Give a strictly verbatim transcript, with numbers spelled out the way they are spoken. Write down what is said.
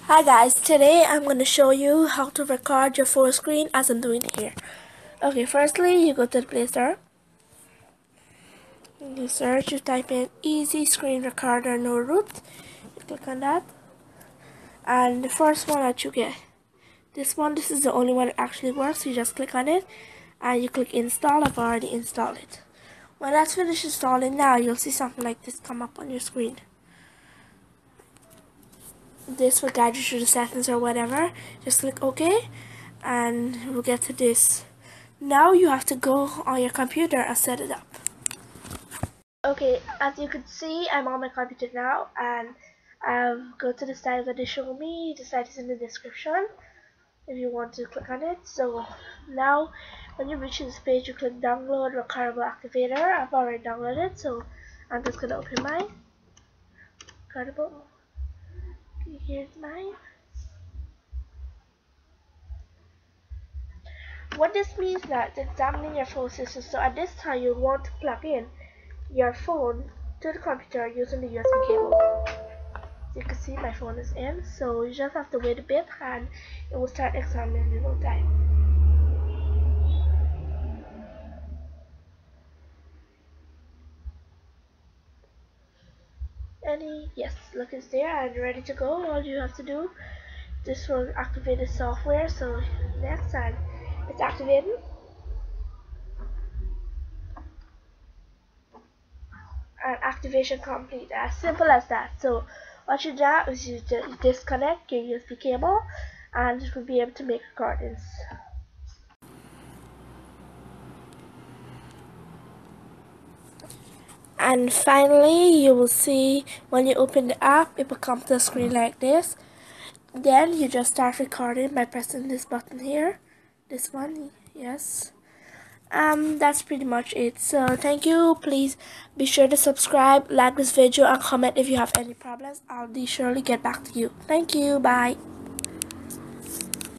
Hi guys, today I'm going to show you how to record your full screen as I'm doing it here. Okay, firstly you go to the Play Store, you search, you type in Easy Screen Recorder No Root, you click on that, and the first one that you get, this one, this is the only one that actually works. You just click on it and you click install. I've already installed it. When that's finished installing, now you'll see something like this come up on your screen. This will guide you through the settings or whatever. Just click OK and we'll get to this. Now you have to go on your computer and set it up. Okay, as you can see, I'm on my computer now, and I'll go to the site that they show me. The site is in the description if you want to click on it. So now when you reach this page, you click download recordable activator. I've already downloaded it, so I'm just gonna open mine. Recordable. Here's mine. What this means that it's examining your phone system. So at this time you want to plug in your phone to the computer using the U S B cable. As you can see, my phone is in, so you just have to wait a bit and it will start examining in no time. Any yes, look, it's there and ready to go. All you have to do, this will activate the software. So next time it's activating. And activation complete, as simple as that. So what you do is you disconnect your U S B cable and it will be able to make recordings. And finally, you will see when you open the app, it will come to a screen like this. Then you just start recording by pressing this button here, this one, yes. Um, that's pretty much it. So thank you. Please be sure to subscribe, like this video, and comment if you have any problems. I'll be surely get back to you. Thank you. Bye.